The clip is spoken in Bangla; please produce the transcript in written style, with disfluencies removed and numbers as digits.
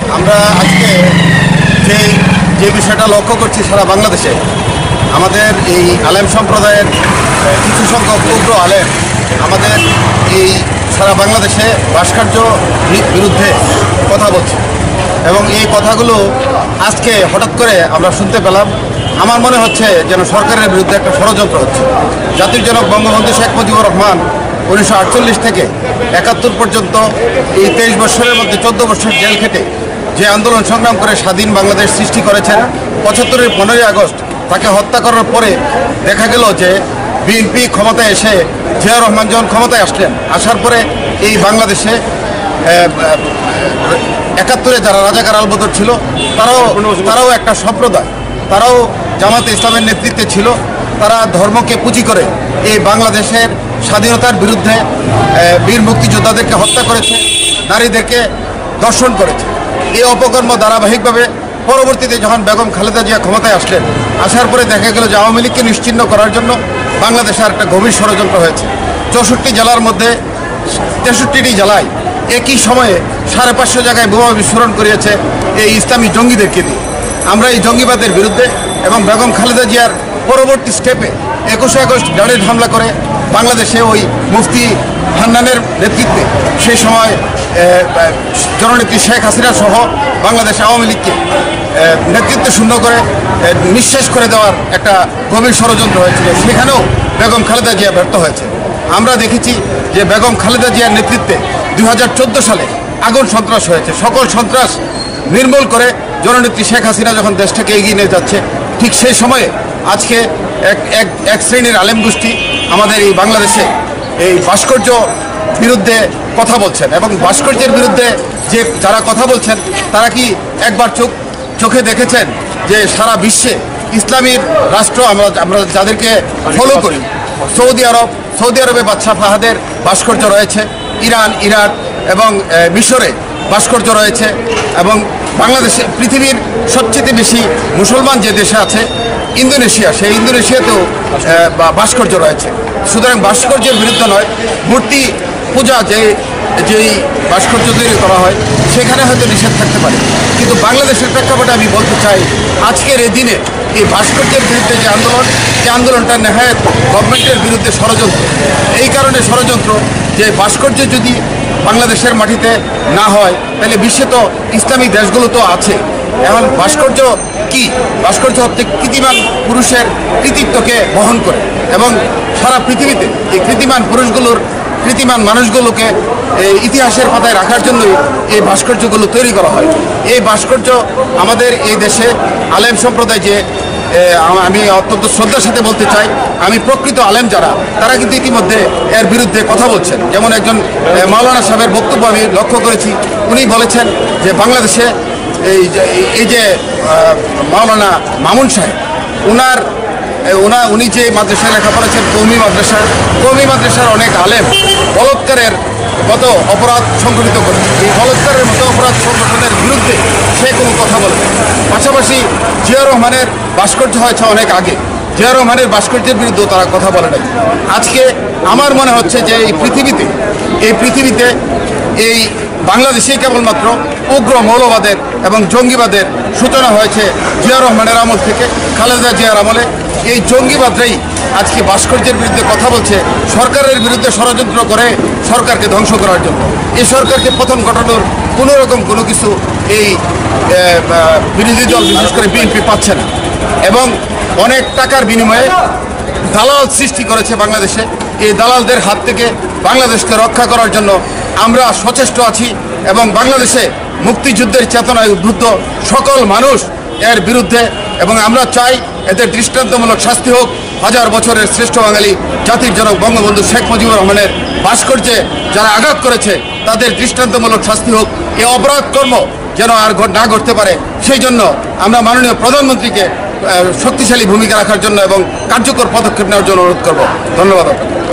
আমরা আজকে যে বিষয়টা লক্ষ্য করছি সারা বাংলাদেশে আমাদের এই আলেম সম্প্রদায়ের কিছু সংখ্যক উগ্র আলেম আমাদের এই সারা বাংলাদেশে ভাস্কর্য বিরুদ্ধে কথা বলছে এবং এই কথাগুলো আজকে হঠাৎ করে আমরা শুনতে পেলাম। আমার মনে হচ্ছে যেন সরকারের বিরুদ্ধে একটা ষড়যন্ত্র হচ্ছে। জাতির জনক বঙ্গবন্ধু শেখ মুজিবুর রহমান 1948 থেকে 71 পর্যন্ত এই 23 বছরের মধ্যে 14 বছর জেল খেটে যে আন্দোলন সংগ্রাম করে স্বাধীন বাংলাদেশ সৃষ্টি করেছেন, 75-এর 15ই আগস্ট তাকে হত্যা করার পরে দেখা গেল যে বিএনপি ক্ষমতায় এসে জিয়া রহমান যখন ক্ষমতায় আসলেন, আসার পরে এই বাংলাদেশে 71-এ যারা রাজাকার আলবদর ছিল তারাও একটা সম্প্রদায়, তারাও জামাতে ইসলামের নেতৃত্বে ছিল। তারা ধর্মকে পুঁজি করে এই বাংলাদেশের স্বাধীনতার বিরুদ্ধে বীর মুক্তিযোদ্ধাদেরকে হত্যা করেছে, নারীদেরকে ধর্ষণ করেছে। এই অপকর্ম ধারাবাহিকভাবে পরবর্তীতে যখন বেগম খালেদা জিয়া ক্ষমতায় আসলেন, আসার পরে দেখা গেল যে আওয়ামী লীগকে নিশ্চিহ্ন করার জন্য বাংলাদেশে একটা গভীর ষড়যন্ত্র হয়েছে। 64 জেলার মধ্যে 63টি জেলায় একই সময়ে 550 জায়গায় বোমা বিস্ফোরণ করিয়েছে এই ইসলামী জঙ্গিদেরকে দিয়ে। আমরা এই জঙ্গিবাদের বিরুদ্ধে এবং বেগম খালেদা জিয়ার পরবর্তী স্টেপে 21 আগস্ট গ্রেনেড হামলা করে বাংলাদেশে ওই মুফতি হান্নানের নেতৃত্বে সেই সময় জননেত্রী শেখ হাসিনা সহ বাংলাদেশ আওয়ামী লীগকে নেতৃত্ব শূন্য করে নিঃশেষ করে দেওয়ার একটা গভীর ষড়যন্ত্র হয়েছিল। সেখানেও বেগম খালেদা জিয়া ব্যর্থ হয়েছে। আমরা দেখেছি যে বেগম খালেদা জিয়ার নেতৃত্বে 2014 সালে আগুন সন্ত্রাস হয়েছে। সকল সন্ত্রাস নির্মূল করে জননেত্রী শেখ হাসিনা যখন দেশটাকে এগিয়ে নিয়ে যাচ্ছে, ঠিক সেই সময়ে আজকে এক শ্রেণীর আলেম গোষ্ঠী আমাদের এই বাংলাদেশে এই ভাস্কর্য বিরুদ্ধে কথা বলছেন এবং ভাস্কর্যের বিরুদ্ধে যে যারা কথা বলছেন তারা কি একবার চোখে দেখেছেন যে সারা বিশ্বে ইসলামীর রাষ্ট্র আমরা যাদেরকে ফলো করি, সৌদি আরবে বাদশাহ ফাহাদের ভাস্কর্য রয়েছে, ইরাক এবং মিশরে ভাস্কর্য রয়েছে এবং বাংলাদেশে পৃথিবীর সবচেয়ে বেশি মুসলমান যে দেশে আছে ইন্দোনেশিয়া, সেই ইন্দোনেশিয়াতেও ভাস্কর্য রয়েছে। সুতরাং ভাস্কর্যের বিরুদ্ধে নয়, মূর্তি পূজা যেই ভাস্কর্য তৈরি করা হয় সেখানে হয়তো নিষেধ থাকতে পারে, কিন্তু বাংলাদেশের প্রেক্ষাপটে আমি বলতে চাই আজকের এই দিনে এই ভাস্কর্যের বিরুদ্ধে যে আন্দোলনটা নেহায়েত গভর্নমেন্টের বিরুদ্ধে ষড়যন্ত্র। এই কারণে ষড়যন্ত্র যে ভাস্কর্য যদি বাংলাদেশের মাটিতে না হয় তাহলে বিশ্বে তো ইসলামী দেশগুলো তো আছে। এখন ভাস্কর্য কি? ভাস্কর্য হচ্ছে কৃতিমান পুরুষের কৃতিত্বকে বহন করে এবং সারা পৃথিবীতে এই কৃতিমান মানুষগুলোকে ইতিহাসের পাতায় রাখার জন্যই এই ভাস্কর্যগুলো তৈরি করা হয়। এই ভাস্কর্য আমাদের এই দেশে আলেম সম্প্রদায় যে আমি অত্যন্ত শ্রদ্ধার সাথে বলতে চাই, আমি প্রকৃত আলেম যারা তারা কিন্তু ইতিমধ্যে এর বিরুদ্ধে কথা বলছেন। যেমন একজন মাওলানা সাহেবের বক্তব্য আমি লক্ষ্য করেছি, উনি বলেছেন যে বাংলাদেশে এই যে মাওলানা মামুন সাহেব উনি যে মাদ্রাসায় লেখাপড়া করেছেন কওমি মাদ্রাসার অনেক আলেম বলৎকারের মতো অপরাধ সংগঠিত করে, এই বলৎকারের মতো অপরাধ সংগঠনের বিরুদ্ধে সে কোনো কথা বলে। পাশাপাশি জিয়া রহমানের ভাস্কর্য হয়েছে অনেক আগে, জিয়া রহমানের ভাস্কর্যের বিরুদ্ধেও তারা কথা বলে নাই। আজকে আমার মনে হচ্ছে যে এই পৃথিবীতে এই বাংলাদেশেই কেবলমাত্র উগ্র মৌলবাদের এবং জঙ্গিবাদের সূচনা হয়েছে জিয়া রহমানের আমল থেকে, খালেদা জিয়ার আমলে। এই জঙ্গিবাদরাই আজকে ভাস্কর্যের বিরুদ্ধে কথা বলছে, সরকারের বিরুদ্ধে ষড়যন্ত্র করে সরকারকে ধ্বংস করার জন্য। এই সরকারকে প্রথম ঘটানোর কোনো কিছু এই বিরোধী দল বিশেষ করে বিএনপি পাচ্ছে না এবং অনেক টাকার বিনিময়ে দালাল সৃষ্টি করেছে বাংলাদেশে। এই দালালদের হাত থেকে বাংলাদেশকে রক্ষা করার জন্য আমরা সচেষ্ট আছি এবং বাংলাদেশে মুক্তিযুদ্ধের চেতনায় উদ্বুদ্ধ সকল মানুষ এর বিরুদ্ধে, এবং আমরা চাই এদের দৃষ্টান্তমূলক শাস্তি হোক। 1000 বছরের শ্রেষ্ঠ বাঙালি জাতির জনক বঙ্গবন্ধু শেখ মুজিবুর রহমানের ভাস্কর্যে যারা আঘাত করেছে তাদের দৃষ্টান্তমূলক শাস্তি হোক। এই অপরাধ কর্ম যেন আর না ঘটতে পারে, সেই জন্য আমরা মাননীয় প্রধানমন্ত্রীকে শক্তিশালী ভূমিকা রাখার জন্য এবং কার্যকর পদক্ষেপ নেওয়ার জন্য অনুরোধ করব। ধন্যবাদ আপনাকে।